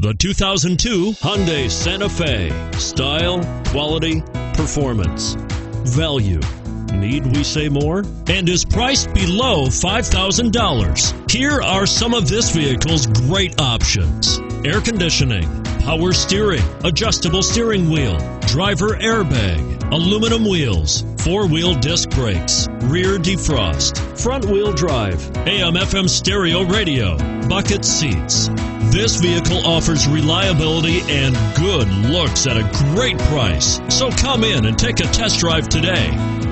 The 2002 Hyundai Santa Fe. Style, quality, performance, value. Need we say more? And is priced below $5,000. Here are some of this vehicle's great options: air conditioning, power steering, adjustable steering wheel, driver airbag, aluminum wheels, four-wheel disc brakes, rear defrost, front-wheel drive, AM/FM stereo radio, bucket seats. This vehicle offers reliability and good looks at a great price. So come in and take a test drive today.